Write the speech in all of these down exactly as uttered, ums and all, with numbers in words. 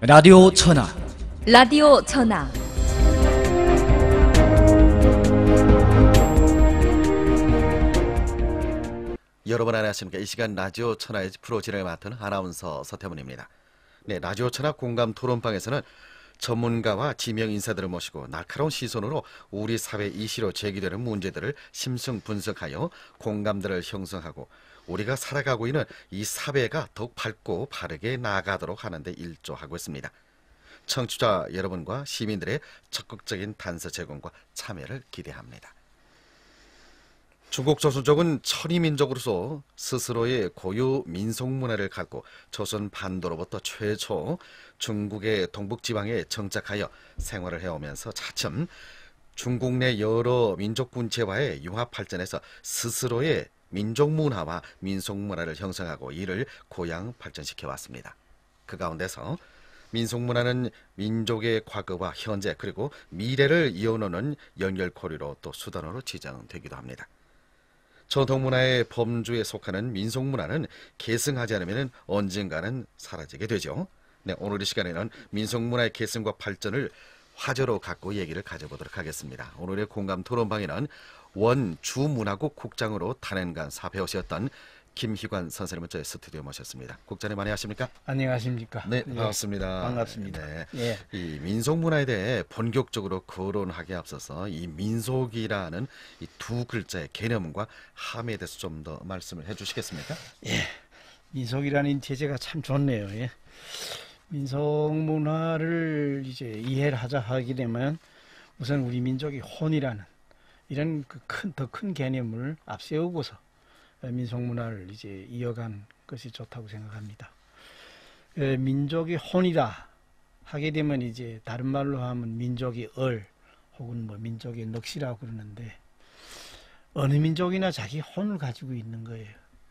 라디오 천하 라디오 천하 여러분 안녕하십니까. 이 시간 라디오 천하의 프로 진행을 맡은 아나운서 서태문입니다. 네, 라디오 천하 공감 토론방에서는 전문가와 지명 인사들을 모시고 날카로운 시선으로 우리 사회 이슈로 제기되는 문제들을 심층 분석하여 공감대를 형성하고 우리가 살아가고 있는 이 사회가 더욱 밝고 바르게 나아가도록 하는 데 일조하고 있습니다. 청취자 여러분과 시민들의 적극적인 단서 제공과 참여를 기대합니다. 중국 조선족은 천이민족으로서 스스로의 고유 민속문화를 갖고 조선 반도로부터 최초 중국의 동북지방에 정착하여 생활을 해오면서 차츰 중국 내 여러 민족 군체와의 융합 발전해서 스스로의 민족문화와 민속문화를 형성하고 이를 고양 발전시켜 왔습니다. 그 가운데서 민속문화는 민족의 과거와 현재 그리고 미래를 이어놓는 연결고리로 또 수단으로 지정되기도 합니다. 전통문화의 범주에 속하는 민속문화는 계승하지 않으면 언젠가는 사라지게 되죠. 네, 오늘 이 시간에는 민속문화의 계승과 발전을 화제로 갖고 얘기를 가져보도록 하겠습니다. 오늘의 공감 토론방에는 원 주문화국 국장으로 탄핵간 사배우셨던 김희관 선생님을 저희 스튜디오에 모셨습니다. 국장님 안녕하십니까? 안녕하십니까? 네, 반갑습니다. 예, 반갑습니다. 네, 예. 이 민속문화에 대해 본격적으로 거론하기에 앞서서 이 민속이라는 이 두 글자의 개념과 함에 대해서 좀 더 말씀을 해주시겠습니까? 예. 민속이라는 제재가 참 좋네요. 예. 민속 문화를 이제 이해를 하자 하게 되면 우선 우리 민족이 혼이라는 이런 그 큰, 더 큰 개념을 앞세우고서 민속 문화를 이제 이어간 것이 좋다고 생각합니다. 에, 민족이 혼이다 하게 되면 이제 다른 말로 하면 민족이 얼 혹은 뭐 민족의 넋이라고 그러는데 어느 민족이나 자기 혼을 가지고 있는 거예요.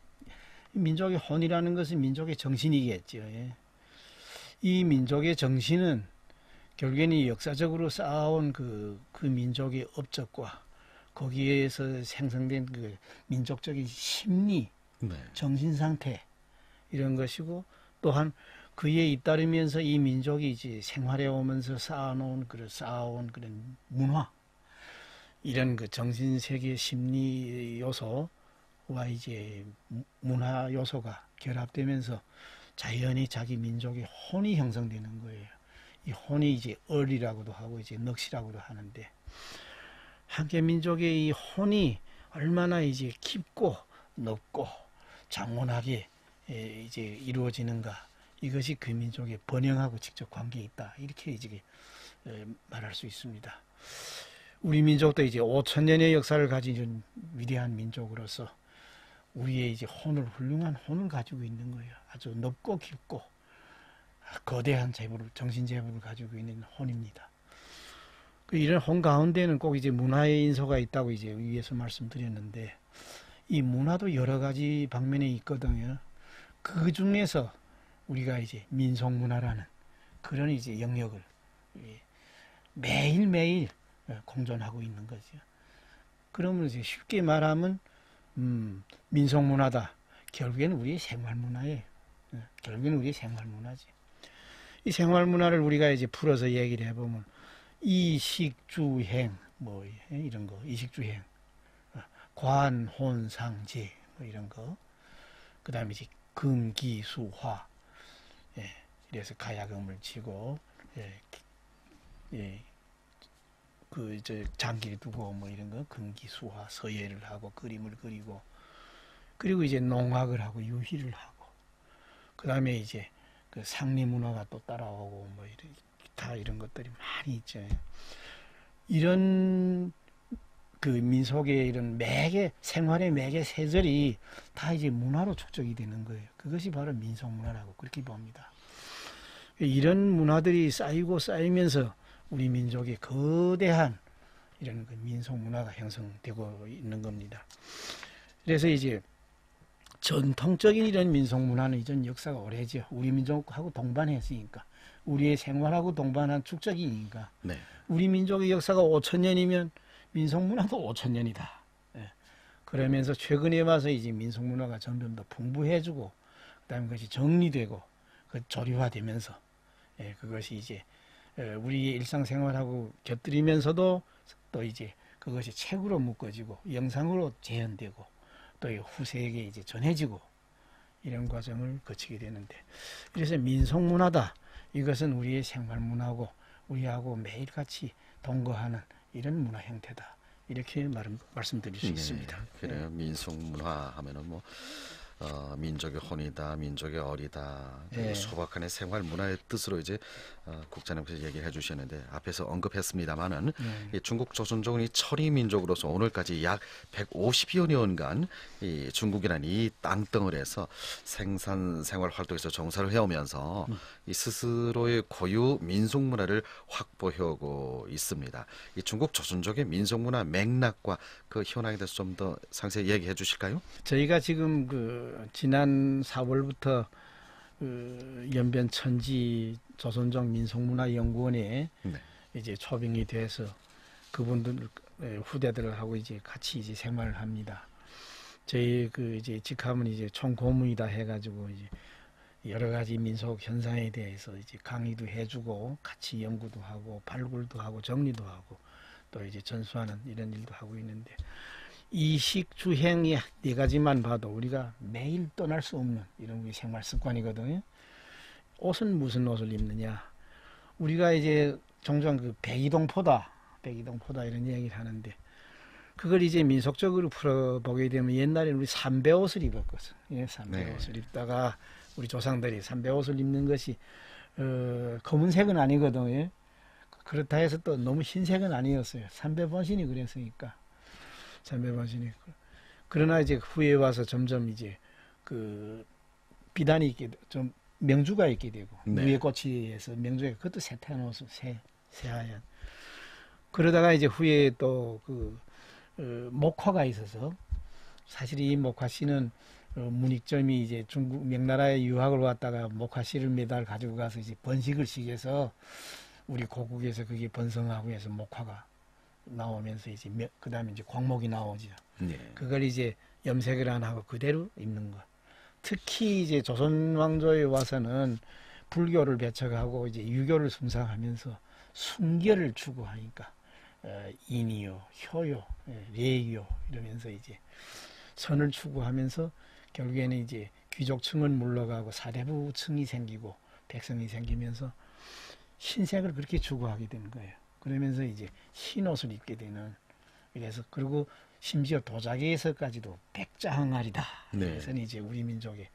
민족의 혼이라는 것은 민족의 정신이겠죠. 예. 이 민족의 정신은 결국에는 역사적으로 쌓아온 그, 그 민족의 업적과 거기에서 생성된 그 민족적인 심리, 네. 정신상태 이런 것이고 또한 그에 잇따르면서 이 민족이 이제 생활해 오면서 쌓아놓은 그런 쌓아온 그런 문화 이런 그 정신세계 심리 요소와 이제 문화 요소가 결합되면서 자연히 자기 민족의 혼이 형성되는 거예요. 이 혼이 이제 얼이라고도 하고 이제 넋이라고도 하는데 한계 민족의 이 혼이 얼마나 이제 깊고 넓고 장원하게 이제 이루어지는가 이것이 그 민족의 번영하고 직접 관계에 있다 이렇게 이제 말할 수 있습니다. 우리 민족도 이제 오천 년의 역사를 가진 위대한 민족으로서 우리의 이제 혼을 훌륭한 혼을 가지고 있는 거예요. 아주 넓고 깊고 거대한 재물을 정신 재물을 가지고 있는 혼입니다. 그 이런 혼 가운데는 꼭 이제 문화의 인소가 있다고 이제 위에서 말씀드렸는데 이 문화도 여러 가지 방면에 있거든요. 그 중에서 우리가 이제 민속 문화라는 그런 이제 영역을 매일매일 공존하고 있는 거죠. 그러면 이제 쉽게 말하면 음, 민속 문화다. 결국에는 우리의 생활 문화예요. 결국에는 우리의 생활 문화지. 이 생활 문화를 우리가 이제 풀어서 얘기를 해보면 이식주행 뭐 이런 거 이식주행 관혼상제 뭐 이런 거 그 다음에 이제 금기수화 예, 그래서 가야금을 치고 예, 예, 그 이제 장기를 두고 뭐 이런 거 금기수화 서예를 하고 그림을 그리고 그리고 이제 농악을 하고 유희를 하고 그 다음에 이제 그 상리 문화가 또 따라오고 뭐 이런 다 이런 것들이 많이 있죠. 이런 그 민속의 이런 매개 생활의 매개 세절이 다 이제 문화로 축적이 되는 거예요. 그것이 바로 민속 문화라고 그렇게 봅니다. 이런 문화들이 쌓이고 쌓이면서 우리 민족의 거대한 이런 그 민속 문화가 형성되고 있는 겁니다. 그래서 이제 전통적인 이런 민속 문화는 이전 역사가 오래죠. 우리 민족하고 동반했으니까. 우리의 생활하고 동반한 축적이니까 네. 우리 민족의 역사가 오천 년이면 민속문화도 오천 년이다. 예. 그러면서 최근에 와서 이제 민속문화가 점점 더 풍부해지고 그다음에 그것이 정리되고 그 조리화되면서 예, 그것이 이제 어, 우리의 일상생활하고 곁들이면서도 또 이제 그것이 책으로 묶어지고 영상으로 재현되고 또 후세에게 이제 전해지고 이런 과정을 거치게 되는데, 그래서 민속문화다, 이것은 우리의 생활문화고 우리하고 매일 같이 동거하는 이런 문화 형태다, 이렇게 말, 말씀드릴 수 네, 있습니다. 그래요. 민속문화 하면은 뭐 어, 민족의 혼이다, 민족의 어리다, 네. 소박한의 생활 문화의 뜻으로 이제 어, 국장님께서 얘기를 해주셨는데 앞에서 언급했습니다만은 네. 이 중국 조선족은 이 철이 민족으로서 오늘까지 약 백오십여 년간 이 중국이라는 이 땅덩어리에서 생산 생활 활동에서 정사를 해오면서 음. 이 스스로의 고유 민속 문화를 확보해오고 있습니다. 이 중국 조선족의 민속 문화 맥락과 그 현황에 대해서 좀 더 상세히 얘기해 주실까요? 저희가 지금 그 지난 사월부터 그 연변 천지 조선족 민속문화연구원에 네. 이제 초빙이 돼서 그분들 후대들하고 이제 같이 이제 생활을 합니다. 저희 그 이제 직함은 이제 총고문이다 해가지고 이제 여러 가지 민속 현상에 대해서 이제 강의도 해주고 같이 연구도 하고 발굴도 하고 정리도 하고 또 이제 전수하는 이런 일도 하고 있는데, 이식 주행이 네 가지만 봐도 우리가 매일 떠날 수 없는 이런 우리 생활 습관이거든요. 옷은 무슨 옷을 입느냐, 우리가 이제 종종 그 백이동포다 백이동포다 이런 얘기를 하는데, 그걸 이제 민속적으로 풀어보게 되면 옛날에는 우리 삼배옷을 입었거든. 예, 삼배옷을 네. 입다가 우리 조상들이 삼배옷을 입는 것이 어, 검은색은 아니거든요. 예. 그렇다 해서 또 너무 흰색은 아니었어요. 삼배번신이 그랬으니까. 삼배번신이. 그러나 이제 후에 와서 점점 이제 그 비단이 있게 좀 명주가 있게 되고, 네. 누에 꼬치에서 명주가, 그것도 새태한 옷을 새 새하얀. 그러다가 이제 후에 또그 어, 목화가 있어서, 사실 이 목화씨는 어, 문익점이 이제 중국 명나라에 유학을 왔다가 목화씨를 매달 가지고 가서 이제 번식을 시켜서 우리 고국에서 그게 번성하고 해서 목화가 나오면서 이제 그 다음에 이제 광목이 나오죠. 네. 그걸 이제 염색을 안 하고 그대로 입는 것. 특히 이제 조선 왕조에 와서는 불교를 배척하고 이제 유교를 숭상하면서 순결을 추구하니까 어, 인이요, 효요, 예, 예요 이러면서 이제 선을 추구하면서 결국에는 이제 귀족층은 물러가고 사대부층이 생기고 백성이 생기면서 흰색을 그렇게 추구하게 되는 거예요. 그러면서 이제 흰 옷을 입게 되는, 그래서 그리고 심지어 도자기에서까지도 백자항아리다. 네. 그래서 이제 우리 민족의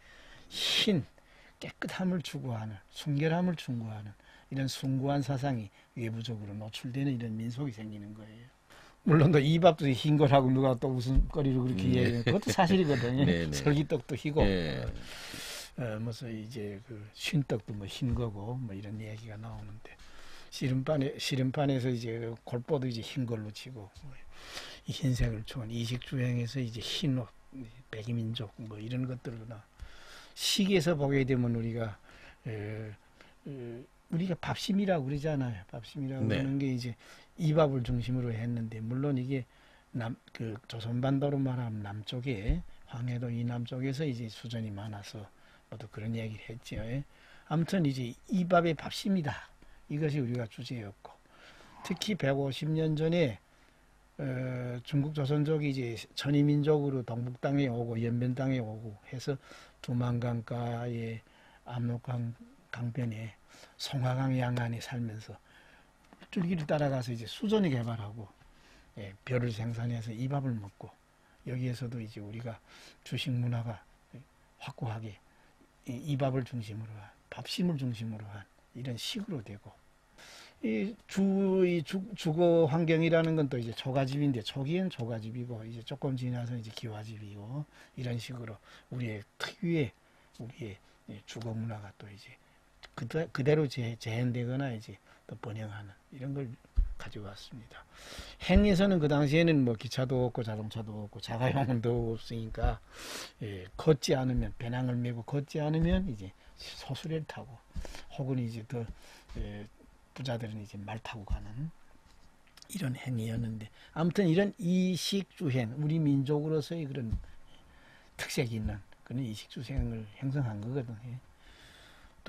흰 깨끗함을 추구하는, 순결함을 추구하는 이런 숭고한 사상이 외부적으로 노출되는 이런 민속이 생기는 거예요. 물론 또 이밥도 흰 거라고 누가 또 웃음거리로 그렇게 네. 얘기해요. 그것도 사실이거든요. 네, 네. 설기떡도 희고, 네. 어, 무슨 이제 그 쉰떡도 뭐 흰 거고 뭐 이런 얘기가 나오는데, 씨름판에 씨름판에서 이제 골보도 이제 흰 걸로 치고, 뭐 이 흰색을 좋아하는 이식주행에서 이제 흰옷, 백이민족 뭐 이런 것들로나 시기에서 보게 되면 우리가 에, 에, 우리가 밥심이라고 그러잖아요. 밥심이라고 네. 그러는 게 이제 이밥을 중심으로 했는데, 물론 이게 남 그 조선반도로 말하면 남쪽에 황해도 이 남쪽에서 이제 수전이 많아서 모두 그런 얘기를 했죠. 예. 아무튼 이제 이밥의 밥심이다, 이것이 우리가 주제였고, 특히 백오십 년 전에 어, 중국 조선족이 이제 천이민족으로 동북 땅에 오고 연변 땅에 오고 해서 두만강가의 압록강 강변에 송화강 양안에 살면서 줄기를 따라가서 이제 수전을 개발하고, 예, 벼를 생산해서 이밥을 먹고, 여기에서도 이제 우리가 주식 문화가 확고하게 이 이밥을 중심으로 한, 밥심을 중심으로 한 이런 식으로 되고, 이 주, 이 주, 주거 환경이라는 건 또 이제 초가집인데, 초기엔 초가집이고 이제 조금 지나서 이제 기와집이고, 이런 식으로 우리의 특유의 우리의 주거 문화가 또 이제 그대, 그대로 재, 재현되거나 이제 또 번영하는 이런 걸 가지고 왔습니다. 행에서는 그 당시에는 뭐 기차도 없고 자동차도 없고 자가용도 없으니까, 예, 걷지 않으면, 배낭을 메고 걷지 않으면 이제 소수레를 타고, 혹은 이제 더 예, 부자들은 이제 말 타고 가는 이런 행위였는데, 아무튼 이런 이식주행, 우리 민족으로서의 그런 특색이 있는 그런 이식주행을 형성한 거거든요.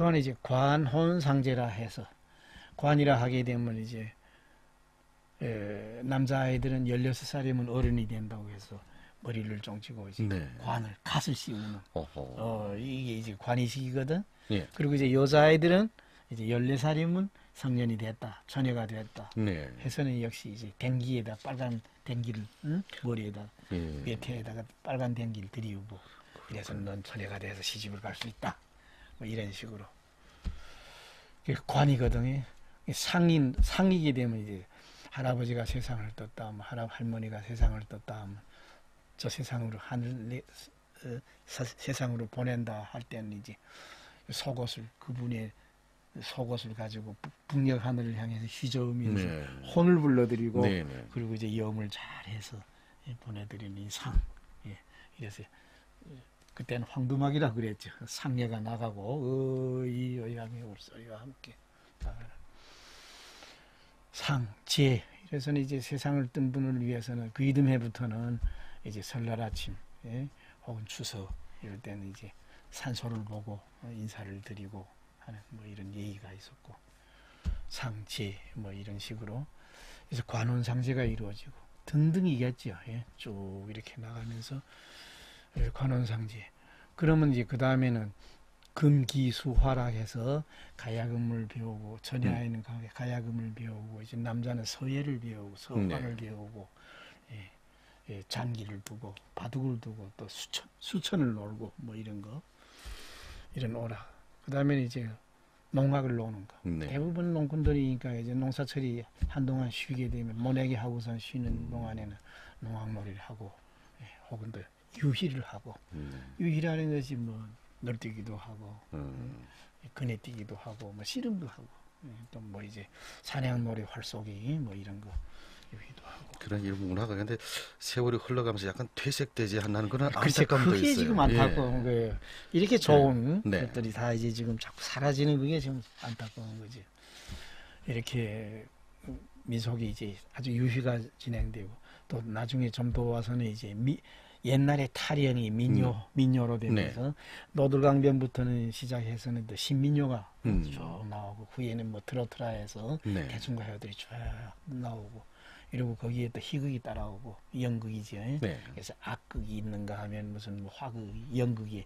또한 이제 관혼상제라 해서 관이라 하게 되면 이제 에, 남자아이들은 열여섯 살이면 어른이 된다고 해서 머리를 쫑치고 이제 네. 관을 갓을 씌우는 어허. 어 이게 이제 관이식이거든. 예. 그리고 이제 여자아이들은 이제 열네 살이면 성년이 됐다, 처녀가 됐다. 네. 해서는 역시 이제 댕기에다 빨간 댕기를 응? 머리에다 예. 메테에다가 빨간 댕기를 들이우고 그래서 넌 처녀가 돼서 시집을 갈 수 있다. 뭐 이런 식으로 그게 관이거든요. 상인 상이게 되면 이제 할아버지가 세상을 떴다 하면 할아 할머니가 세상을 떴다 하면 저 세상으로 하늘 어, 사, 세상으로 보낸다 할 때는 이제 속옷을 그분의 속옷을 가지고 북- 북녘 하늘을 향해서 휘저으면서 네. 혼을 불러드리고 네, 네. 그리고 이제 염을 잘해서 예, 보내드리는 이 상. 예, 이래서 예, 그때는 황두막이라 그랬죠. 상예가 나가고 어이 어이함의 울소리와 함께 나가라. 상, 제. 이래서는 이제 세상을 뜬 분을 위해서는 그 이듬해부터는 이제 설날 아침, 예, 혹은 추석 이럴 때는 이제 산소를 보고 어, 인사를 드리고 하는 뭐 이런 예의가 있었고 상, 제 뭐 이런 식으로 그래서 관혼상제가 이루어지고 등등이겠죠. 예, 쭉 이렇게 나가면서 예, 관혼상제. 그러면 이제 그 다음에는 금기수화락해서 가야금을 배우고 처녀아이는 가- 가야금을 배우고 이제 남자는 서예를 배우고 서화를 배우고 예, 예, 장기를 두고 바둑을 두고 또 수천 수천을 놀고 뭐 이런 거 이런 오락. 그 다음에 이제 농악을 노는 거. 네. 대부분 농꾼들이니까 이제 농사철이 한동안 쉬게 되면 모내기 하고선 쉬는 동안에는 농악놀이를 하고 예, 혹은 또 유희를 하고 음. 유희라는 것이 뭐 널뛰기도 하고 음. 그네뛰기도 하고 뭐 씨름도 하고 또 뭐 이제 사냥놀이 활쏘기 뭐 이런 거 유희도 하고 그런 이런 문화가 근데 세월이 흘러가면서 약간 퇴색되지 않는 그런 글쎄 안타까움도 그게 있어요. 지금 안타까운 거예요. 이렇게 좋은 네. 것들이 다 이제 지금 자꾸 사라지는 그게 지금 안타까운 거지. 이렇게 민속이 이제 아주 유희가 진행되고 또 나중에 좀 더 와서는 이제 미, 옛날에 탈영이 민요, 음. 민요로 되면서 노들강변부터는 시작해서는 또 신민요가 음. 쭉 나오고 후에는 뭐 트로트라 해서 네. 대중가요들이 쭉 나오고 이러고 거기에 또 희극이 따라오고 연극이죠. 네. 그래서 악극이 있는가 하면 무슨 뭐 화극, 연극이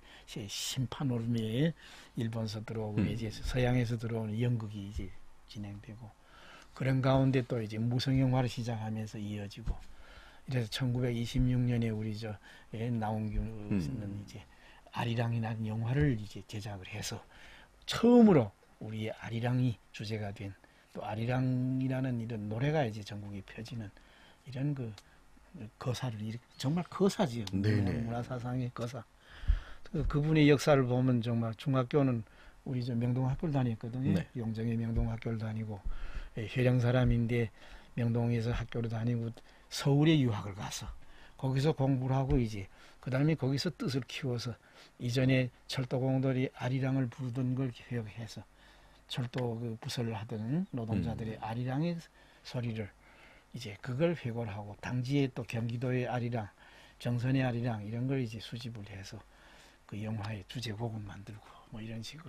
심파노르미에 일본에서 들어오고 음. 이제 서양에서 들어오는 연극이 이제 진행되고 그런 가운데 또 이제 무성영화를 시작하면서 이어지고 이래서 천구백이십육 년에 우리 저 예, 나온규는 음. 이제 아리랑이라는 영화를 이제 제작을 해서 처음으로 우리의 아리랑이 주제가 된 또 아리랑이라는 이런 노래가 이제 전국에 펴지는 이런 그 거사를 이렇게 정말 거사지요. 네네. 문화사상의 거사. 그 그분의 역사를 보면 정말 중학교는 우리 저 명동학교를 다녔거든요. 네. 용정의 명동학교를 다니고 예, 회령 사람인데 명동에서 학교를 다니고 서울에 유학을 가서 거기서 공부를 하고 이제 그 다음에 거기서 뜻을 키워서 이전에 철도공들이 아리랑을 부르던 걸 기억해서 철도 그 부설을 하던 노동자들의 음. 아리랑의 소리를 이제 그걸 회고하고 당지에 또 경기도의 아리랑, 정선의 아리랑 이런 걸 이제 수집을 해서 그 영화의 주제곡을 만들고 뭐 이런 식으로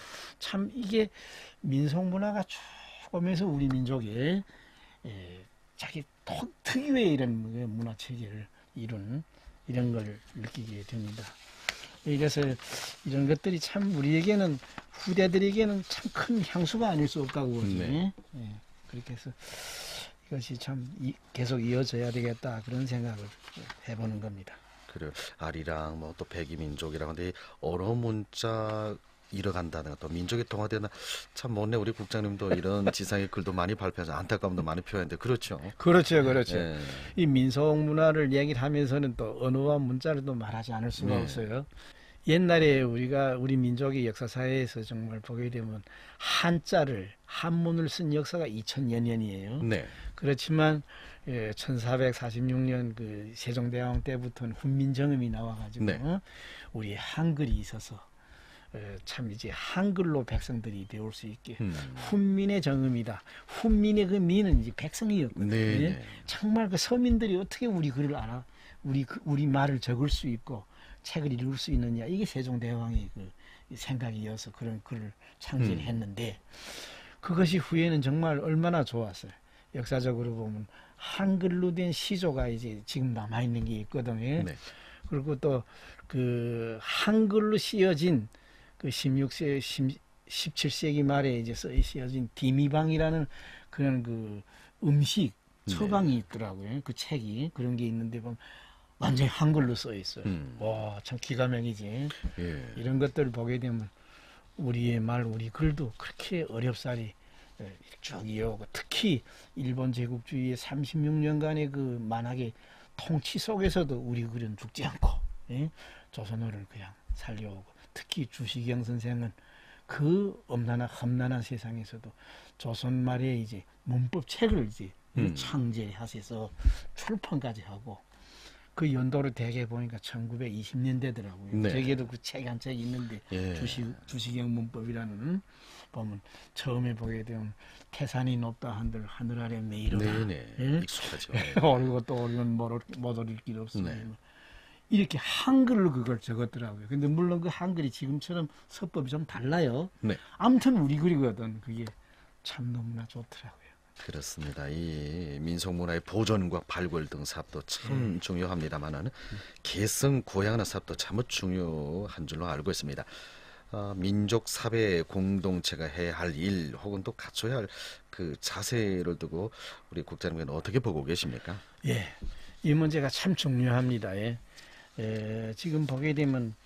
참 이게 민속 문화가 쭉 오면서 우리 민족의 예, 자기 토, 특유의 이런 문화 체계를 이룬 이런 걸 느끼게 됩니다. 이래서 이런 것들이 참 우리에게는 후대들에게는 참 큰 향수가 아닐 수 없다고 보지. 네. 예, 그렇게 해서 이것이 참 이, 계속 이어져야 되겠다 그런 생각을 해보는 겁니다. 그래요. 아리랑 뭐 또 백이민족이라고 하는데 언어 문자 잃어간다는 또 민족이 통화되는 참 못내 우리 국장님도 이런 지상의 글도 많이 발표해서 안타까움도 많이 표현했는데 그렇죠. 그렇죠, 그렇죠. 예. 이 민속 문화를 얘기를 하면서는 또 언어와 문자를 또 말하지 않을 수가 네. 없어요. 옛날에 우리가 우리 민족의 역사사에서 정말 보게 되면 한자를 한문을 쓴 역사가 이천여 년이에요. 네. 그렇지만 예, 천사백사십육 년 그 세종대왕 때부터는 훈민정음이 나와가지고 네. 어? 우리 한글이 있어서 어, 참 이제 한글로 백성들이 배울 수 있게 음. 훈민의 정음이다. 훈민의 그 민은 이제 백성이었거든요. 네. 예? 정말 그 서민들이 어떻게 우리 글을 알아? 우리 그- 우리 말을 적을 수 있고 책을 읽을 수 있느냐, 이게 세종대왕의 그 생각이어서 그런 글을 창제했는데 음. 그것이 후에는 정말 얼마나 좋았어요. 역사적으로 보면 한글로 된 시조가 이제 지금 남아 있는 게 있거든요. 네. 그리고 또 그 한글로 씌어진 그 십육 세, 십칠 세기 말에 이제 씌어진 디미방이라는 그런 그 음식 처방이 네. 있더라고요. 그 책이 그런 게 있는데 보면 완전히 한글로 써 있어요. 음. 와, 참 기가 막히지. 예. 이런 것들을 보게 되면 우리의 말, 우리 글도 그렇게 어렵사리 쭉 이어오고, 특히 일본 제국주의의 삼십육 년간의 그 만악의 통치 속에서도 우리 글은 죽지 않고 예? 조선어를 그냥 살려오고, 특히 주시경 선생은 그 엄난한 험난한 세상에서도 조선말의 이제 문법 책을 이제 음. 창제하셔서 출판까지 하고, 그 연도를 대개 보니까 천구백이십 년대더라고요. 네. 저기에도 그 책 한 책 있는데 예. 주시, 주시경 문법이라는 보면 처음에 보게 되면 태산이 높다 한들 하늘 아래 메이로다. 네네. 예? 익숙하죠. 오르고 또 오르면 못 오를 길 없으니 네. 이렇게 한글로 그걸 적었더라고요. 근데 물론 그 한글이 지금처럼 서법이 좀 달라요. 네. 아무튼 우리 글이거든. 그게 참 너무나 좋더라고요. 그렇습니다. 이 민속문화의 보존과 발굴 등 사업도 참 음. 중요합니다만은 음. 개성 고양하는 사업도 참으로 중요한 줄로 알고 있습니다. 어, 민족 사회 공동체가 해야 할 일 혹은 또 갖춰야 할 그 자세를 두고 우리 국장님은 어떻게 보고 계십니까? 예, 이 문제가 참 중요합니다. 예. 예, 지금 보게 되면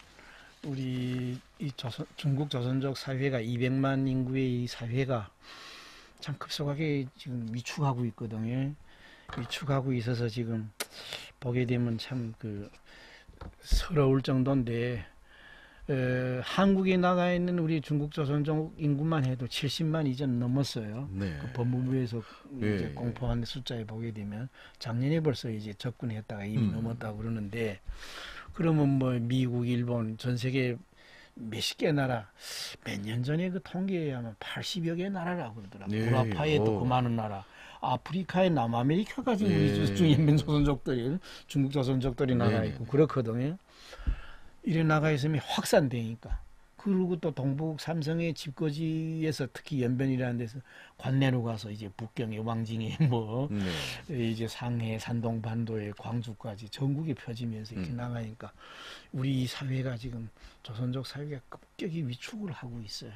우리 이 조선, 중국 조선족 사회가 이백만 인구의 이 사회가 참 급속하게 지금 위축하고 있거든요. 위축하고 있어서 지금 보게 되면 참 그 서러울 정도인데, 에, 한국에 나가 있는 우리 중국 조선족 인구만 해도 칠십만 이전 넘었어요. 네. 그 법무부에서 네. 이제 공포한 숫자에 보게 되면 작년에 벌써 이제 접근했다가 이미 음. 넘었다고 그러는데, 그러면 뭐 미국, 일본, 전 세계 몇십 개 나라, 몇 년 전에 그 통계에 하면 팔십여 개 나라라고 그러더라고요. 네. 유라파에 또 그 많은 나라, 아프리카에 남아메리카까지 네. 우리 중인민 조선족들이, 중국 조선족들이 나가 있고 네. 그렇거든요. 이래 나가 있으면 확산되니까. 그리고 또 동북 삼성의 집거지에서 특히 연변이라는 데서 관내로 가서 이제 북경의 왕징에 뭐 네. 이제 상해, 산동, 반도의 광주까지 전국에 펴지면서 이렇게 음. 나가니까 우리 사회가 지금 조선족 사회가 급격히 위축을 하고 있어요.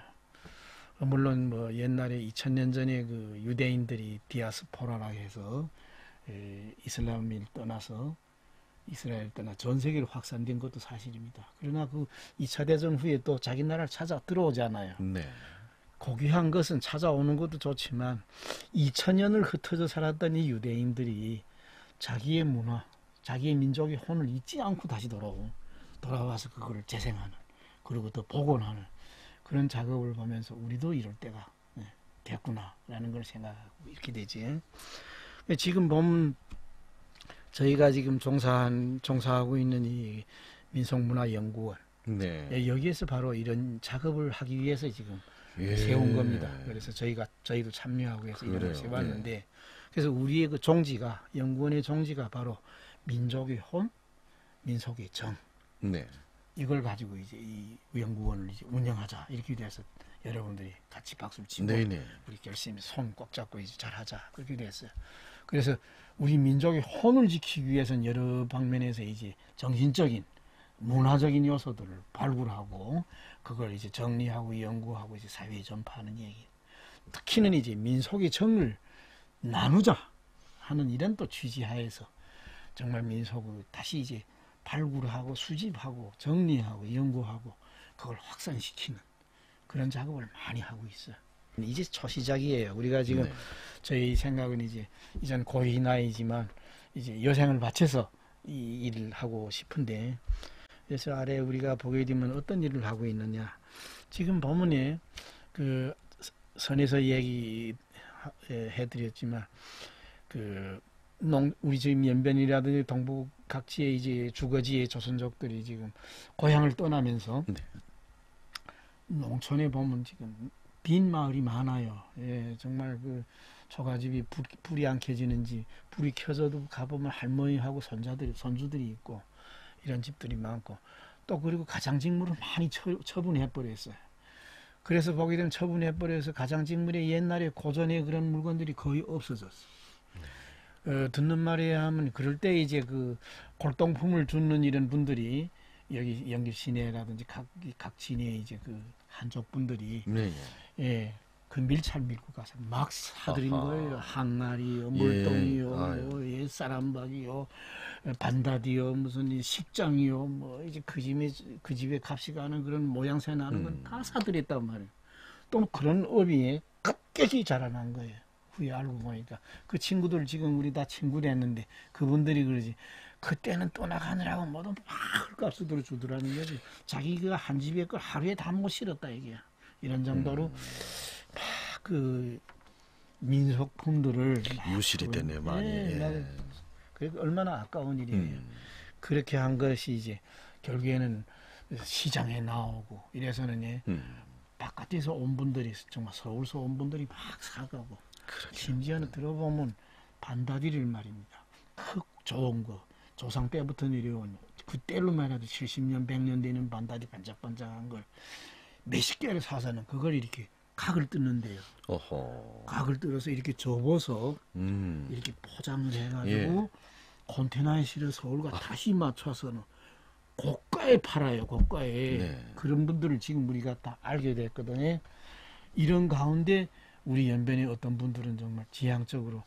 물론 뭐 옛날에 이천 년 전에 그 유대인들이 디아스포라라 해서 에, 이슬람을 떠나서 이스라엘 떠나 전 세계로 확산된 것도 사실입니다. 그러나 그 이 차 대전 후에 또 자기 나라를 찾아 들어오잖아요. 네. 고귀한 것은 찾아오는 것도 좋지만 이천 년을 흩어져 살았던 이 유대인들이 자기의 문화, 자기의 민족의 혼을 잊지 않고 다시 돌아오고 돌아와서 그거를 재생하는, 그리고 또 복원하는 그런 작업을 보면서 우리도 이럴 때가 네, 됐구나라는 걸 생각하고 이렇게 되지. 지금 보면 저희가 지금 종사한, 종사하고 있는 이 민속문화연구원, 네. 여기에서 바로 이런 작업을 하기 위해서 지금 예. 세운 겁니다. 그래서 저희가, 저희도 참여하고 해서 그래요. 이런 걸 세웠는데, 예. 그래서 우리의 그 종지가, 연구원의 종지가 바로 민족의 혼, 민속의 정. 네. 이걸 가지고 이제 이 연구원을 이제 운영하자. 이렇게 돼서 여러분들이 같이 박수를 치고, 네네. 우리 열심히 손 꼭 잡고 이제 잘하자. 그렇게 됐어요. 그래서 우리 민족의 혼을 지키기 위해서는 여러 방면에서 이제 정신적인, 문화적인 요소들을 발굴하고 그걸 이제 정리하고 연구하고 이제 사회에 전파하는 얘기. 특히는 이제 민속의 정을 나누자 하는 이런 또 취지하에서 정말 민속을 다시 이제 발굴하고 수집하고 정리하고 연구하고 그걸 확산시키는 그런 작업을 많이 하고 있어요. 이제 초시작이에요. 우리가 지금 네. 저희 생각은 이제 이전 고위 나이지만 이제 여생을 바쳐서 이 일을 하고 싶은데, 그래서 아래 우리가 보게 되면 어떤 일을 하고 있느냐. 지금 본문에 그 선에서 얘기 해드렸지만 그 농, 우리 지금 연변이라든지 동북 각지의 이제 주거지의 조선족들이 지금 고향을 떠나면서 네. 농촌에 보면 지금 빈 마을이 많아요. 예, 정말 그 초가집이 불, 불이 안 켜지는지, 불이 켜져도 가보면 할머니하고 손자들이, 손주들이 있고 이런 집들이 많고, 또 그리고 가장직물을 많이 처, 처분해 버렸어요. 그래서 보게 되면 처분해 버려서 가장직물에 옛날에 고전에 그런 물건들이 거의 없어졌어. 어, 듣는 말에 하면 그럴 때 이제 그 골동품을 주는 이런 분들이 여기 연길 시내라든지 각, 각 시내 이제 그 한족 분들이 네, 예. 예, 그 밀찰 밀고 가서 막 사들인 아하. 거예요. 항아리요, 예, 물동이요, 아유. 뭐 예, 쌀한박이요, 반다디요, 무슨 이 식장이요, 뭐 이제 그 집에 그 집에 값이 가는 그런 모양새 나는 건 음. 다 사들였단 말이에요. 또 그런 업이 급격히 자라난 거예요. 후에 알고 보니까 그 친구들 지금 우리 다 친구 됐는데 그분들이 그러지. 그때는 또 나가느라고 뭐든 막 값으로 주더라는 거지. 자기가 한 집에 걸 하루에 다 못 실었다 이게. 이런 정도로 음. 막 그 민속품들을 막 유실이 그걸- 됐네요, 많이. 예, 예. 막 그게 얼마나 아까운 일이에요. 음. 그렇게 한 것이 이제 결국에는 시장에 나오고 이래서는 예, 음. 바깥에서 온 분들이 정말 서울서 온 분들이 막 사가고 그러게요. 심지어는 들어보면 반다디를 말입니다. 크 좋은 거 조상 때부터 내려온 그때로만 해도 칠십 년, 백 년 되는 반다디 반짝반짝한 걸 몇십 개를 사서는 그걸 이렇게 각을 뜯는데요. 어허. 각을 뜯어서 이렇게 접어서 음. 이렇게 포장을 해가지고 예. 컨테이너에 실어 서울과 다시 맞춰서는 고가에 팔아요. 고가에. 네. 그런 분들을 지금 우리가 다 알게 됐거든요. 이런 가운데 우리 연변의 어떤 분들은 정말 지향적으로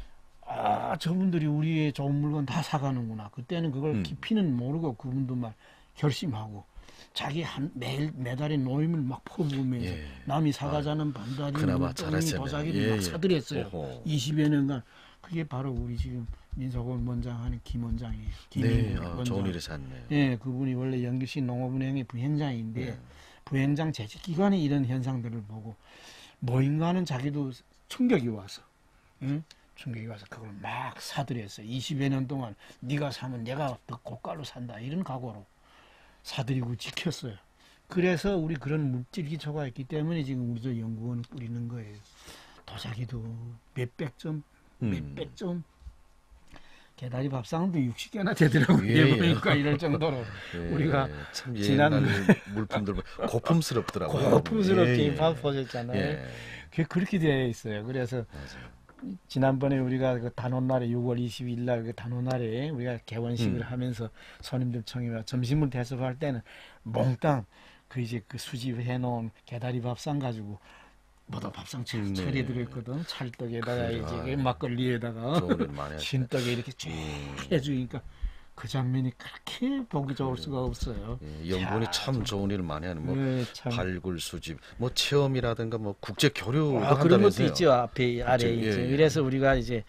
아 저분들이 우리의 좋은 물건 다 사가는구나. 그때는 그걸 음. 깊이는 모르고 그분도 막 결심하고 자기 한 매일 매달의 노임을 막 퍼부으면서 예. 남이 사가자는 반다리, 그나마 물동이, 잘했으면. 도자기를 예, 막 예. 사들였어요. 어허. 이십여 년간 그게 바로 우리 지금 민속원 원장하는 김 원장이에요. 네, 김인국 아, 원장. 좋은 일이 샀네요. 예, 그분이 원래 연길시 농업은행의 부행장인데 네. 부행장 재직기관에 이런 현상들을 보고 뭐인가는 자기도 충격이 와서 응? 충격이 와서 그걸 막 사들였어요. 이십여 년 동안 네가 사면 내가 더 고가로 산다 이런 각오로 사들이고 지켰어요. 그래서 우리 그런 물질 기초가 있기 때문에 지금 우리도 연구원을 꾸리는 거예요. 도자기도 몇백 점, 음. 몇백 점. 개다리 밥상도 육십 개나 되더라고요. 예, 예. 보니까 이럴 정도로 예, 우리가 참 지난- 옛날 물품들 고풍스럽더라고요. 고풍스럽게 예, 예. 밥 보셨잖아요. 예. 그게 그렇게 되어 있어요. 그래서 맞아요. 지난번에 우리가 그 단오날에 유월 이십일 날 그 단오날에 우리가 개원식을 음. 하면서 손님들 청이와 점심을 대접할 때는 몽땅 그 이제 그 수집해 놓은 개다리 밥상 가지고 뭐다 밥상 차- 네. 차례 들었거든. 찰떡에다가 그래, 이제 아유. 그 막걸리에다가 좋은 일 많이 하셨다. 신떡에 이렇게 쫙 음. 해주니까 그 장면이 그렇게 보기 좋을 그래요. 수가 없어요. 예, 연구원이 참 좋은 일을 많이 하는 뭐 네, 참. 발굴 수집, 뭐 체험이라든가 뭐 국제 교류도 아, 그런 것도 한다면서요. 있죠. 앞에 아래 예, 이제. 예. 그래서 우리가 이제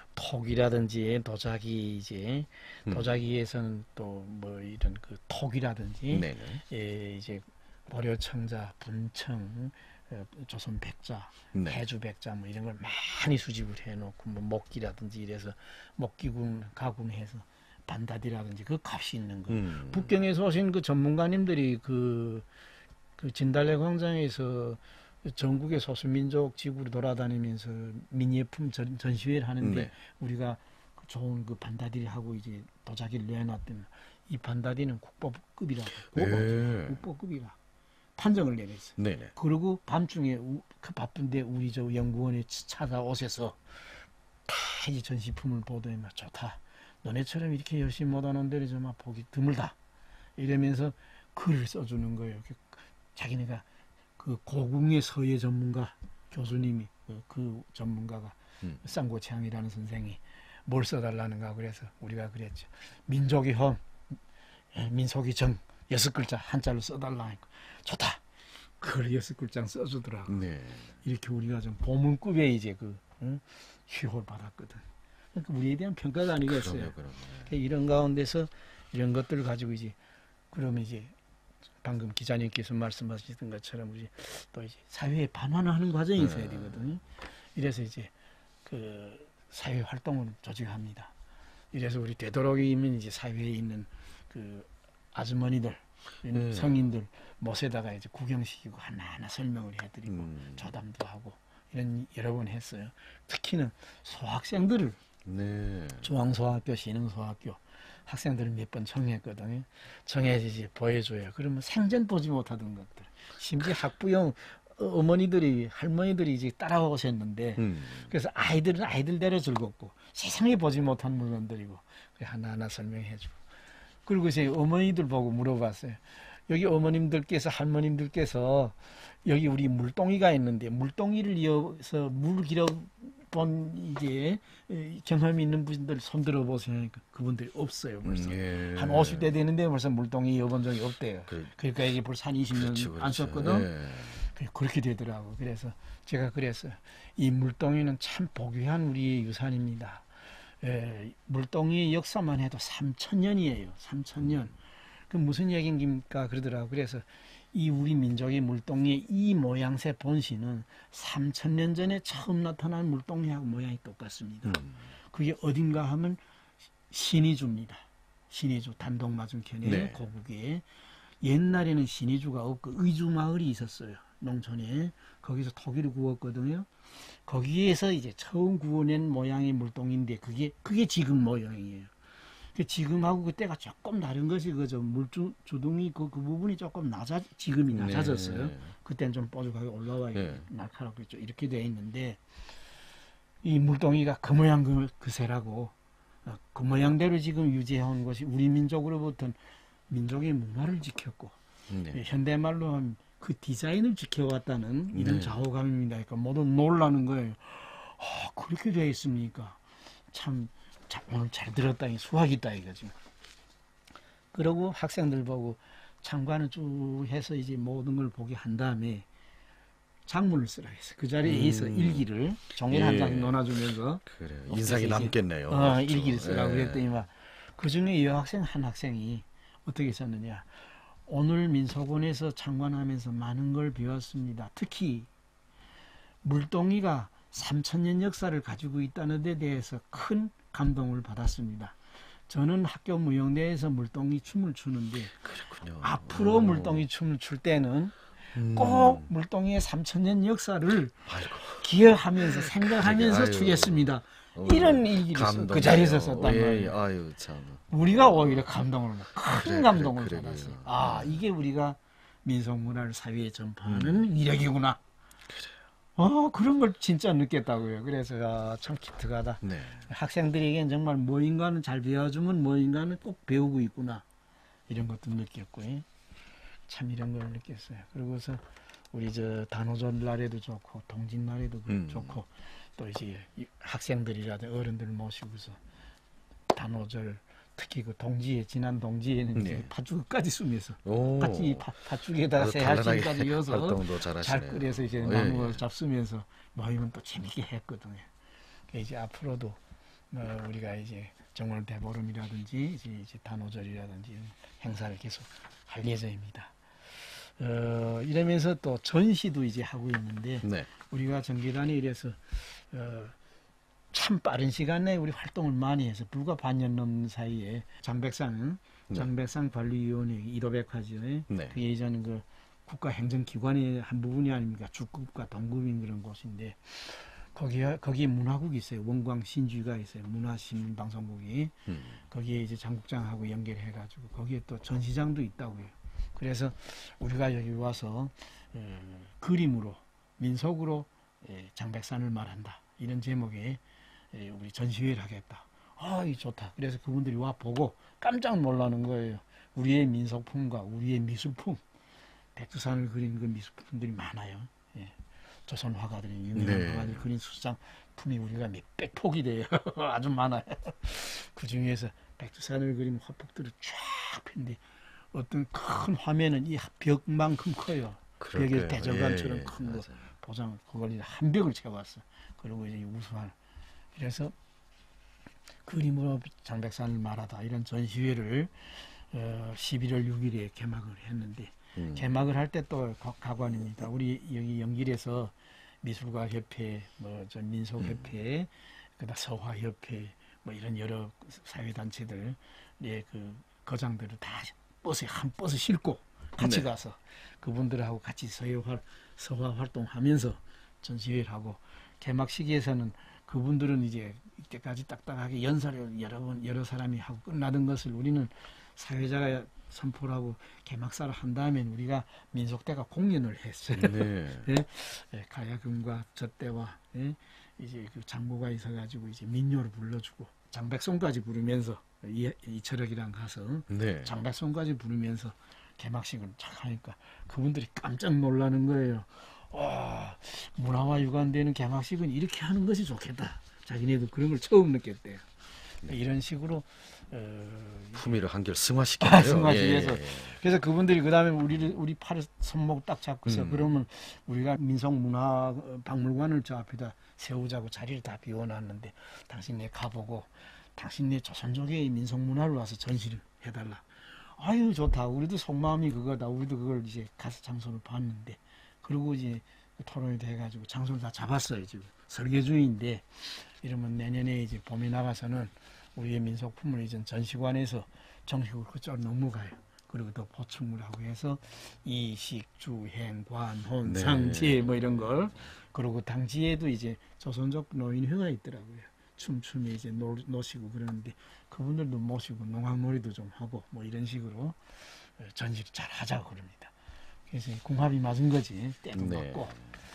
톡이라든지 도자기 이제 음. 도자기에서는 또 뭐 이런 그 톡이라든지 네네. 예, 이제 고려청자, 분청, 어, 조선 백자, 네. 해주 백자 뭐 이런 걸 많이 수집을 해놓고 뭐 목기라든지 이래서 목기군 가군해서 반다디라든지 그 값이 있는 거. 음. 북경에서 오신 그 전문가님들이 그, 그 진달래 광장에서 전국의 소수민족 지구로 돌아다니면서 민예품 전, 전시회를 하는데 네. 우리가 그 좋은 그 반다디를 하고 이제 도자기를 내놨더니 이 반다디는 국보급이라고 예. 국보급이라 판정을 내렸어요. 네네. 그리고 밤중에 우, 그 바쁜데 우리 저 연구원에 찾아오셔서 다 이 전시품을 보더니 막 좋다. 너네처럼 이렇게 열심히 못하는 데를 좀 보기 드물다. 이러면서 글을 써주는 거예요. 그- 자기네가 그 고궁의 서예 전문가 교수님이 그, 그 전문가가 음. 쌍고창이라는 선생이 뭘 써달라는가 그래서 우리가 그랬죠. 민족의 헌, 예, 민속의 정 여섯 글자 한자로 써달라 하니까 좋다. 그걸 여섯 글자 써주더라고. 네. 이렇게 우리가 좀 보문급에 이제 그 응? 휴호를 받았거든. 그러니까 우리에 대한 평가가 아니겠어요. 그럼요, 그럼요. 그러니까 이런 가운데서 이런 것들을 가지고 이제 그러면 이제 방금 기자님께서 말씀하셨던 것처럼 우리 또 이제 사회에 반환하는 과정이 있어야 네. 되거든요. 이래서 이제 그 사회 활동을 조직합니다. 이래서 우리 되도록이면 이제 사회에 있는 그 아주머니들, 네. 성인들 못에다가 이제 구경시키고 하나하나 설명을 해드리고 음. 조담도 하고 이런 여러 번 했어요. 특히는 소학생들을 네. 중앙소학교, 신흥소학교 학생들을 몇 번 청했거든요. 청해지지 보여줘요. 그러면 생전 보지 못하던 것들. 심지어 학부형 어머니들이 할머니들이 이제 따라오셨는데 음. 그래서 아이들은 아이들대로 즐겁고 세상에 보지 못한 물건들이고 하나하나 설명해주고 그리고 이제 어머니들 보고 물어봤어요. 여기 어머님들께서 할머님들께서 여기 우리 물동이가 있는데 물동이를 이어서 물 길어 본 이제 경험이 있는 분들 손들어 보세요. 하니까 그분들이 없어요. 벌써 음, 예. 한 오십 대 되는데 벌써 물동이 이어본 적이 없대요. 그, 그러니까 이게 벌써 한 이십 년 그렇죠, 안 그렇죠. 썼거든. 예. 그렇게 되더라고. 그래서 제가 그랬어요. 이 물동이는 참 보귀한 우리의 유산입니다. 에, 물동이의 역사만 해도 삼천 년이에요. 삼천 년. 그 무슨 얘기입니까? 그러더라고. 그래서 이 우리 민족의 물동이의 이 모양새 본신은 삼천 년 전에 처음 나타난 물동이하고 모양이 똑같습니다. 음. 그게 어딘가 하면 신의주입니다. 신의주 단독 맞은편에 네. 고국에 옛날에는 신의주가 없고 의주 마을이 있었어요. 농촌에 거기서 토기를 구웠거든요. 거기에서 이제 처음 구워낸 모양의 물동인데 그게 그게 지금 모양이에요. 그 지금하고 그때가 조금 다른 것이 그저 물주 주둥이 그, 그 부분이 조금 낮아 지금이 낮아졌어요. 네. 그때는 좀 뽀족하게 올라와 있고 네. 날카롭게 있죠. 이렇게 되어 있는데 이 물동이가 그 모양 그, 그새라고 어, 그 모양대로 지금 유지해온 것이 우리 민족으로부터는 민족의 문화를 지켰고 네. 현대말로 하면 그 디자인을 지켜왔다는 이런 네. 좌우감입니다. 그러니까 모두 놀라는 거예요. 아, 그렇게 되어 있습니까? 참, 참 오늘 잘 들었다. 수학이 있다 이거지. 그러고 학생들 보고 참관을 쭉 해서 이제 모든 걸 보게 한 다음에 장문을 쓰라 했어. 그 자리에 음. 있어 일기를 종이를 예. 한 장 놓아주면서 그래요. 인상이 이제, 남겠네요. 어, 그렇죠. 일기를 쓰라고 예. 그랬더니 막 그 중에 여학생 한 학생이 어떻게 썼느냐. 오늘 민속원에서 참관하면서 많은 걸 배웠습니다. 특히 물동이가 삼천 년 역사를 가지고 있다는 데 대해서 큰 감동을 받았습니다. 저는 학교 무용대에서 물동이 춤을 추는데 그렇군요. 앞으로 오. 물동이 춤을 출 때는 음. 꼭 물동이의 삼천 년 역사를 아이고. 기억하면서 생각하면서 아유. 추겠습니다. 어, 이런 일기를 써, 그 감동이네요. 자리에서 썼단 예, 말이에요. 아유 참. 우리가 오히려 감동을 큰 그래, 감동을 그래, 그래, 받았어요. 그래요. 아 이게 우리가 민속 문화를 사회에 전파하는 이력이구나. 어 그런 걸 진짜 느꼈다고요. 그래서 아, 참 기특하다. 네. 학생들에게는 정말 뭐인가는 잘 배워주면 뭐인가는 꼭 배우고 있구나 이런 것도 느꼈고요. 참 이런 걸 느꼈어요. 그러고서 우리 저 단오절 날에도 좋고 동짓 날에도 음. 좋고 또 이제 학생들이라든 어른들 모시고서 단오절 특히 그 동지에 지난 동지에는 네. 팥죽까지 쓰면서 오. 팥죽이 파, 팥죽에다가 아주 새알찜까지 단란하게 이어서 활동도 잘 잘하시네요. 끓여서 이제 예, 나무를 예. 잡수면서 모임은 또 재밌게 했거든요. 그러니까 이제 앞으로도 어, 우리가 이제 정월 대보름이라든지 이제, 이제 단오절이라든지 이런 행사를 계속 할 예정입니다. 어, 이러면서 또 전시도 이제 하고 있는데 네. 우리가 전기단이 이래서 어, 참 빠른 시간에 우리 활동을 많이 해서 불과 반년 넘는 사이에 장백상 네. 장백상 관리위원회 일 호 백화죠. 네. 그 예전에 그 국가행정기관의 한 부분이 아닙니까? 주급과 동급인 그런 곳인데 거기 거기에 문화국이 있어요. 원광 신주가 있어요. 문화신문방송국이 음. 거기에 이제 장국장하고 연결해가지고 거기에 또 전시장도 있다고요. 그래서 우리가 여기 와서 어, 그림으로 민속으로 예, 장백산을 말한다 이런 제목의 예, 우리 전시회를 하겠다. 아, 이 좋다. 그래서 그분들이 와 보고 깜짝 놀라는 거예요. 우리의 민속품과 우리의 미술품, 백두산을 그린 그 미술품들이 많아요. 예. 조선 화가들이 유명한 네. 화가들이 그린 수장품이 우리가 몇백 폭이 돼요. 아주 많아요. 그 중에서 백두산을 그린 화폭들을 쫙 폈는데 어떤 큰 화면은 이 벽만큼 커요. 벽에 그러게요. 대절관처럼 예, 큰 거 맞아요. 보장 그걸 한 벽을 채웠어. 그리고 이제 우수한 그래서 그림으로 장백산을 말하다 이런 전시회를 어, 십일월 육일에 개막을 했는데 음. 개막을 할 때 또 가관입니다. 우리 여기 연길에서 미술가 협회, 뭐 저 민속협회, 음. 그다음 서화협회, 뭐 이런 여러 사회 단체들, 예, 그 거장들을 다 버스에 한 버스 싣고 같이 네. 가서 그분들하고 같이 서화 서화 활동하면서 전시회를 하고 개막 시기에서는 그분들은 이제 이때까지 딱딱하게 연설을 여러 번 여러 사람이 하고 끝나던 것을 우리는 사회자가 선포를 하고 개막사를 한 다음엔 우리가 민속대가 공연을 했어요. 네. 예? 예, 가야금과 젖대와 예? 이제 그 장구가 있어가지고 이제 민요를 불러주고 장백송까지 부르면서 이, 이철혁이랑 가서 네. 장백송까지 부르면서 개막식을 착 하니까 그분들이 깜짝 놀라는 거예요. 와, 문화와 유관되는 개막식은 이렇게 하는 것이 좋겠다. 자기네도 그런 걸 처음 느꼈대요. 네. 이런 식으로 어, 품위를 한결 승화시켰네요. 승화시켜서 예. 그래서 그분들이 그 다음에 우리를 우리 팔을 손목 딱 잡고서 음. 그러면 우리가 민속문화박물관을 저 앞에다 세우자고 자리를 다 비워놨는데 당신네 가보고 당신네 조선족의 민속문화를 와서 전시를 해달라. 아유 좋다. 우리도 속마음이 그거다. 우리도 그걸 이제 가서 장소를 봤는데 그리고 이제 토론이 돼가지고 장소를 다 잡았어요. 지금 설계중인데 이러면 내년에 이제 봄에 나가서는 우리의 민속품을 이제 전시관에서 정식으로 그쪽으로 넘어가요. 그리고 또 보충을 하고 해서 이식, 주행, 관, 혼, 네. 상제 뭐 이런 걸 그리고 당지에도 이제 조선족 노인회가 있더라고요. 춤춤이 이제 노, 노시고 그러는데 그분들도 모시고 농악놀이도 좀 하고 뭐 이런 식으로 전시를 잘 하자고 그럽니다. 그래서 궁합이 맞은 거지. 때도 네. 맞고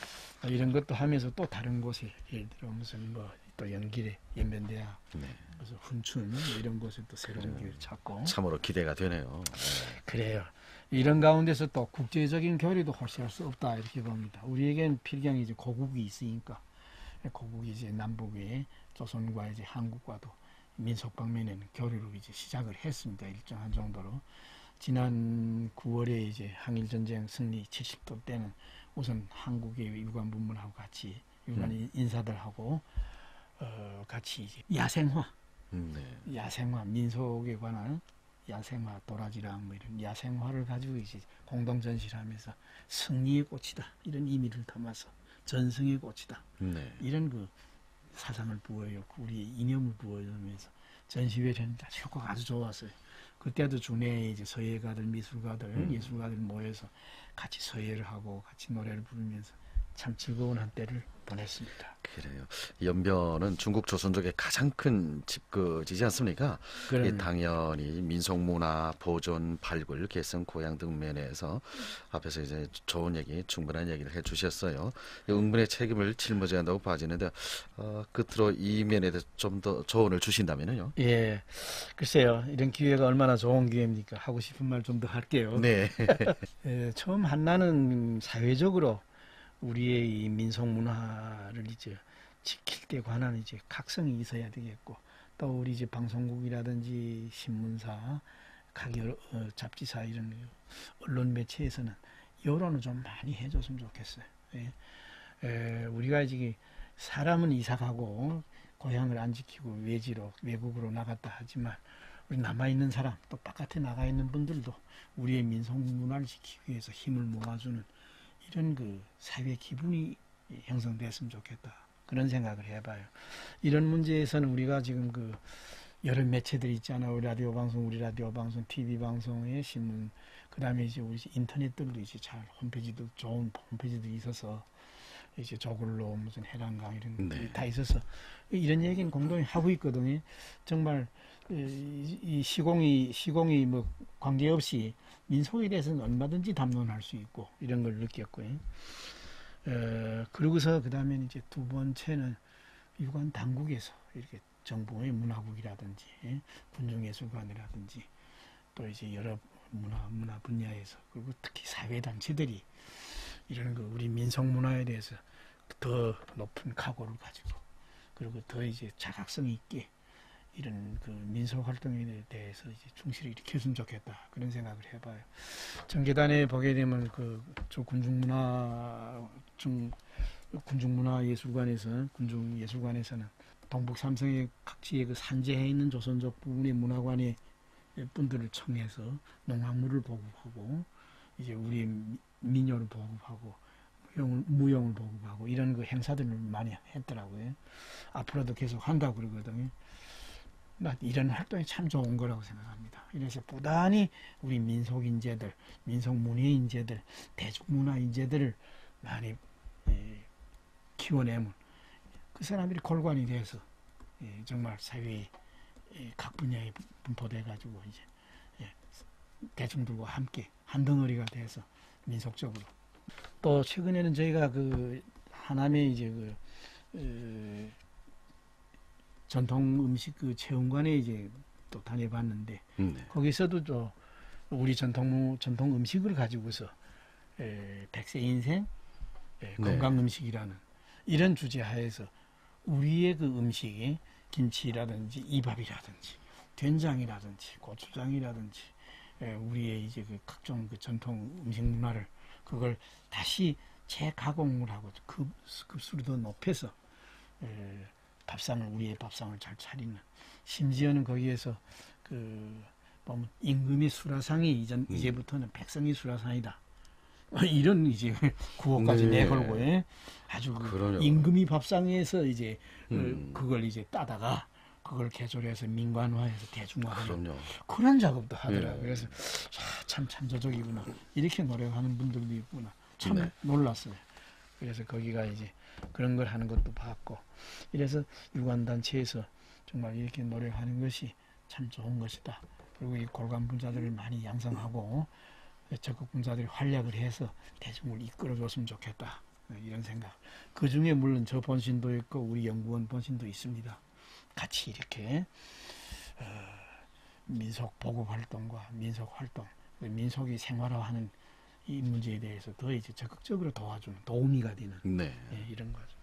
이런 것도 하면서 또 다른 곳에 예를 들어 무슨 뭐 또 연길에 연변대학 네. 그래서 훈춘 뭐 이런 곳에 또 새로운 기회를 찾고 참으로 기대가 되네요. 네. 그래요. 이런 가운데서 또 국제적인 교류도 호시할 수 없다 이렇게 봅니다. 우리에겐 필경이 이제 고국이 있으니까 고국이 이제 남북의 조선과 이제 한국과도 민속 방면에는 교류를 이제 시작을 했습니다. 일정한 정도로 지난 구월에 이제 한일 전쟁 승리 칠십 도 때는 우선 한국의 유관 부문하고 같이 유관 음. 인사들하고 어, 같이 이제 야생화 음, 네. 야생화 민속에 관한 야생화 도라지랑 뭐 이런 야생화를 가지고 이제 공동 전시를 하면서 승리의 꽃이다 이런 의미를 담아서 전승의 꽃이다 네. 이런 그 사상을 부어였고 우리의 이념을 부어주면서 전시회를 했는데 아주 효과가 아주 좋았어요. 그때도 주내에 이제 서예가들 미술가들 음. 예술가들 모여서 같이 서예를 하고 같이 노래를 부르면서 참 즐거운 한때를 보냈습니다. 그래요. 연변은 중국 조선족의 가장 큰 집거지지 않습니까? 그러면 이 당연히 민속문화 보존, 발굴, 개성, 고양 등 면에서 앞에서 이제 좋은 얘기, 충분한 얘기를 해주셨어요. 응분의 책임을 짊어져야 한다고 봐지는데 어, 끝으로 이 면에 대해서 좀 더 조언을 주신다면요. 예, 글쎄요. 이런 기회가 얼마나 좋은 기회입니까? 하고 싶은 말 좀 더 할게요. 네. 예, 처음 한나는 사회적으로 우리의 이 민속 문화를 이제 지킬 때 관한 이제 각성이 있어야 되겠고 또 우리 이제 방송국이라든지 신문사, 각 여러, 어, 잡지사 이런 언론 매체에서는 여론을 좀 많이 해줬으면 좋겠어요. 예. 에, 우리가 이제 사람은 이사 가고 고향을 안 지키고 외지로 외국으로 나갔다 하지만 우리 남아 있는 사람 또 바깥에 나가 있는 분들도 우리의 민속 문화를 지키기 위해서 힘을 모아주는 이런 그 사회 기분이 형성됐으면 좋겠다 그런 생각을 해봐요. 이런 문제에서는 우리가 지금 그 여러 매체들이 있잖아요. 우리 라디오 방송, 우리 라디오 방송, 티비 방송의 신문, 그 다음에 이제 우리 인터넷들도 이제 잘 홈페이지도 좋은 홈페이지들이 있어서 이제 저글로 무슨 해란강 이런 네. 다 있어서 이런 얘기는 공동히 하고 있거든요. 정말 이, 이 시공이 시공이 뭐 관계없이 민속에 대해서는 얼마든지 담론할 수 있고 이런 걸 느꼈고요. 어, 그러고서 그 다음에 이제 두 번째는 유관 당국에서 이렇게 정부의 문화국이라든지 예? 군중예술관이라든지 또 이제 여러 문화 문화 분야에서 그리고 특히 사회단체들이 이런 거 우리 민속 문화에 대해서 더 높은 각오를 가지고 그리고 더 이제 자각성 있게 이런 그 민속 활동에 대해서 이제 충실히 일으켰으면 좋겠다 그런 생각을 해봐요. 정계단에 보게 되면 그 저 군중문화 중 군중문화예술관에서 군중예술관에서는 동북 삼성의 각지의 그 산재해 있는 조선족 부분의 문화관의 분들을 청해서 농악물을 보급하고 이제 우리 민요를 보급하고 무용을, 무용을 보급하고 이런 그 행사들을 많이 했더라고요. 앞으로도 계속 한다고 그러거든요. 나 이런 활동이 참 좋은 거라고 생각합니다. 이래서 부단히 우리 민속 인재들, 민속 문예 인재들, 대중문화 인재들을 많이 에, 키워내면 그 사람들이 골관이 돼서 예, 정말 사회의 예, 각 분야에 분포돼 가지고 이제 예, 대중들과 함께 한 덩어리가 돼서 민속적으로. 또 최근에는 저희가 그 하남에 이제 그 어, 전통 음식 그 체험관에 이제 또 다녀봤는데 네. 거기서도 또 우리 전통 전통 음식을 가지고서 에, 백세 인생 에, 건강 네. 음식이라는 이런 주제 하에서 우리의 그 음식이 김치라든지 이밥이라든지 된장이라든지 고추장이라든지 에, 우리의 이제 그 각종 그 전통 음식 문화를 그걸 다시 재가공을 하고 급, 급수를 더 높여서 에, 밥상을 우리의 밥상을 잘 차리는 심지어는 거기에서 그 보면 임금의 수라상이 이전 음. 이제부터는 백성의 수라상이다. 이런 이제 구호까지 네. 내걸고 예. 아주 그 그러네요. 임금의 밥상에서 이제 음. 그, 그걸 이제 따다가 그걸 개조해서 민관화해서 대중화하는 그럼요. 그런 작업도 하더라고요. 예. 그래서 아, 참 참조적이구나. 이렇게 노력하는 분들도 있구나. 참 네. 놀랐어요. 그래서 거기가 이제 그런 걸 하는 것도 봤고 이래서 유관단체에서 정말 이렇게 노력하는 것이 참 좋은 것이다. 그리고 이 골간 분자들을 많이 양성하고 적극 분자들이 활약을 해서 대중을 이끌어줬으면 좋겠다. 이런 생각. 그 중에 물론 저 본신도 있고 우리 연구원 본신도 있습니다. 같이 이렇게 어, 민속 보급 활동과 민속 활동, 민속이 생활화하는 이 문제에 대해서 더 이제 적극적으로 도와주는 도우미가 되는 네. 예, 이런 거죠.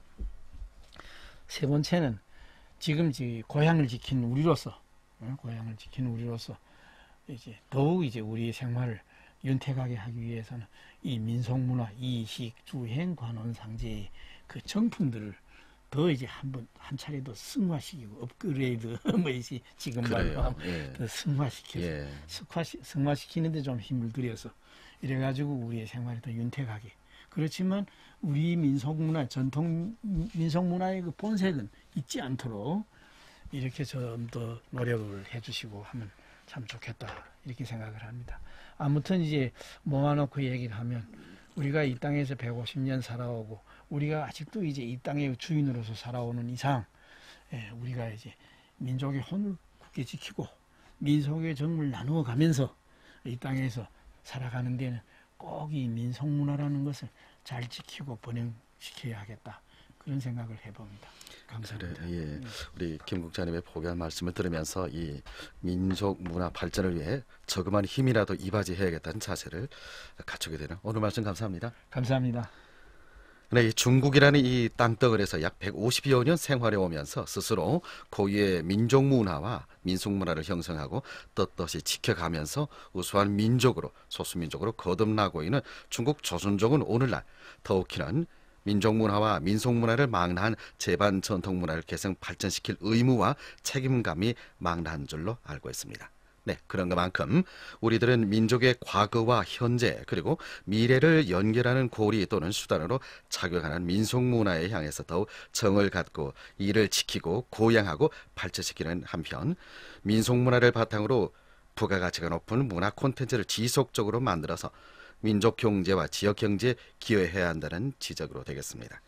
세 번째는 지금 이제 고향을 지킨 우리로서 어, 고향을 지킨 우리로서 이제 더욱 이제 우리의 생활을 윤택하게 하기 위해서는 이 민속문화, 이식, 주행, 관원, 상제의 그 정품들을 더 이제 한번 한 차례 더 승화시키고 업그레이드 뭐 이제 지금 말로 하면 예. 더 승화시켜서 예. 승화시, 승화시키는데 좀 힘을 들여서 이래가지고 우리의 생활이 더 윤택하게. 그렇지만 우리 민속문화, 전통 민속문화의 그 본색은 잊지 않도록 이렇게 좀 더 노력을 해주시고 하면 참 좋겠다 이렇게 생각을 합니다. 아무튼 이제 모아놓고 얘기를 하면 우리가 이 땅에서 백오십 년 살아오고 우리가 아직도 이제 이 땅의 주인으로서 살아오는 이상 예, 우리가 이제 민족의 혼을 굳게 지키고 민속의 정을 나누어 가면서 이 땅에서 살아가는 데는 꼭 이 민속문화라는 것을 잘 지키고 번영시켜야 하겠다 그런 생각을 해봅니다. 감사합니다. 그래, 예. 우리 김 국장님의 포기한 말씀을 들으면서 이 민속 문화 발전을 위해 저금한 힘이라도 이바지해야겠다는 자세를 갖추게 되는 오늘 말씀 감사합니다. 감사합니다. 네, 이 중국이라는 이 땅덩어리에서 약 백오십여 년 생활해 오면서 스스로 고유의 민족 문화와 민속 문화를 형성하고 떳떳이 지켜가면서 우수한 민족으로 소수민족으로 거듭나고 있는 중국 조선족은 오늘날 더욱이는 민족 문화와 민속 문화를 망라한 재반 전통 문화를 계속 발전시킬 의무와 책임감이 망라한 줄로 알고 있습니다. 네, 그런 것만큼 우리들은 민족의 과거와 현재 그리고 미래를 연결하는 고리 또는 수단으로 착용하는 민속 문화에 향해서 더욱 정을 갖고 이를 지키고 고양하고 발전시키는 한편 민속 문화를 바탕으로 부가가치가 높은 문화 콘텐츠를 지속적으로 만들어서 민족 경제와 지역 경제에 기여해야 한다는 지적으로 되겠습니다.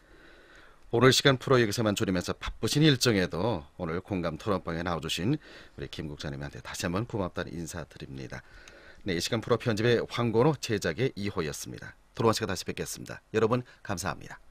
오늘 시간 프로 여기서만 줄이면서 바쁘신 일정에도 오늘 공감 토론방에 나와주신 우리 김 국장님한테 다시 한번 고맙다는 인사드립니다. 네, 이 시간 프로 편집의 황건호, 제작의 이호였습니다. 들어온 시간 다시 뵙겠습니다. 여러분 감사합니다.